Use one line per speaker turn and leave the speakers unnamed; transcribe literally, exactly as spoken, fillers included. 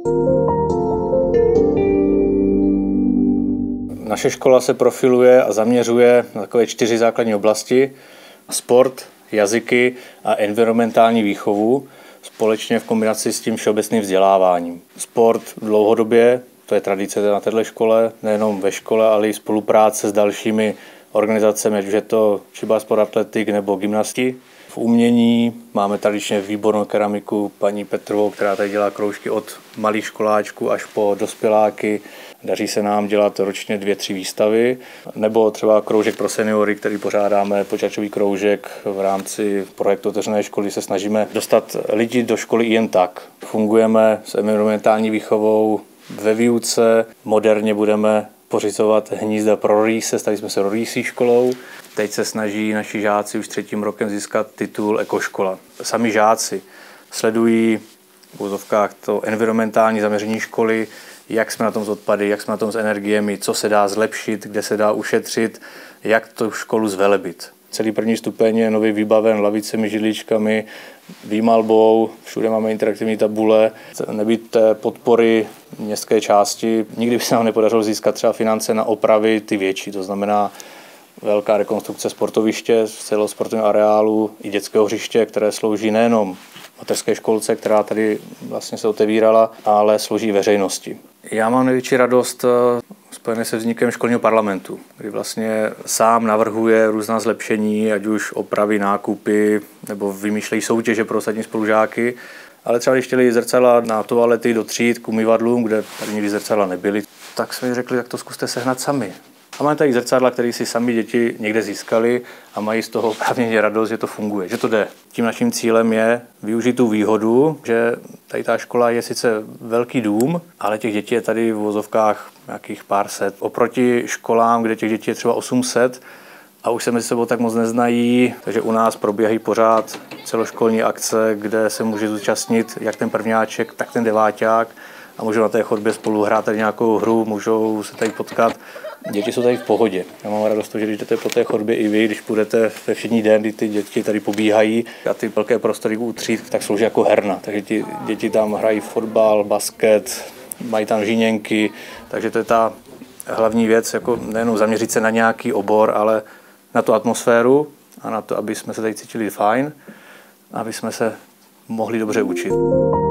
Naše škola se profiluje a zaměřuje na takové čtyři základní oblasti. Sport, jazyky a environmentální výchovu společně v kombinaci s tím všeobecným vzděláváním. Sport dlouhodobě, to je tradice na této škole, nejenom ve škole, ale i spolupráce s dalšími organizacemi, ať už je to třeba sport atletik nebo gymnasti. V umění máme tradičně výbornou keramiku paní Petrovou, která tady dělá kroužky od malých školáčků až po dospěláky. Daří se nám dělat ročně dvě, tři výstavy. Nebo třeba kroužek pro seniory, který pořádáme, počítačový kroužek v rámci projektu otevřené školy. Se snažíme dostat lidi do školy i jen tak. Fungujeme s environmentální výchovou ve výuce. Moderně budeme pořizovat hnízda pro rýse, stali jsme se rýsí školou. Teď se snaží naši žáci už třetím rokem získat titul ekoškola. Sami žáci sledují v úzovkách to environmentální zaměření školy, jak jsme na tom s odpady, jak jsme na tom s energiemi, co se dá zlepšit, kde se dá ušetřit, jak tu školu zvelebit. Celý první stupeň je nově vybaven lavicemi, židličkami, výmalbou, všude máme interaktivní tabule. Nebýt té podpory městské části, nikdy by se nám nepodařilo získat třeba finance na opravy ty větší, to znamená velká rekonstrukce sportoviště, celého sportovního areálu i dětského hřiště, které slouží nejenom mateřské školce, která tady vlastně se otevírala, ale slouží veřejnosti. Já mám největší radost spojené se vznikem školního parlamentu, kdy vlastně sám navrhuje různá zlepšení, ať už opravy, nákupy nebo vymýšlejí soutěže pro ostatní spolužáky. Ale třeba když chtěli zrcadla na toalety do tříd k umyvadlům, kde tady nikdy zrcadla nebyly, tak jsme řekli, tak to zkuste sehnat sami. A máme tady zrcadla, které si sami děti někde získali a mají z toho opravdu radost, že to funguje, že to jde. Tím naším cílem je využít tu výhodu, že tady ta škola je sice velký dům, ale těch dětí je tady v vozovkách nějakých pár set. Oproti školám, kde těch dětí je třeba osm set a už se mezi sebou tak moc neznají, takže u nás probíhají pořád celoškolní akce, kde se může zúčastnit jak ten prvňáček, tak ten deváťák a můžou na té chodbě spolu hrát tady nějakou hru, můžou se tady potkat. Děti jsou tady v pohodě. Já mám radost, že když jdete po té chodbě i vy, když půjdete ve všední den, kdy ty děti tady pobíhají a ty velké prostory u tříd, tak slouží jako herna. Takže ti děti tam hrají fotbal, basket, mají tam žíněnky, takže to je ta hlavní věc, jako nejenom zaměřit se na nějaký obor, ale na tu atmosféru a na to, aby jsme se tady cítili fajn, aby jsme se mohli dobře učit.